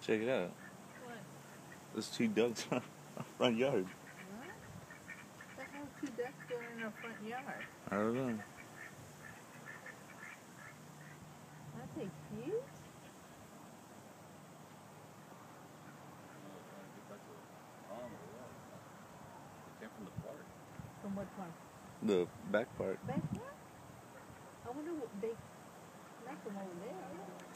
Check it out. What? There's 2 ducks in our front yard. What? The hell 2 ducks doing in our front yard? I don't know. Aren't they cute? From what part? The back part. Back there? I wonder what they make them over there.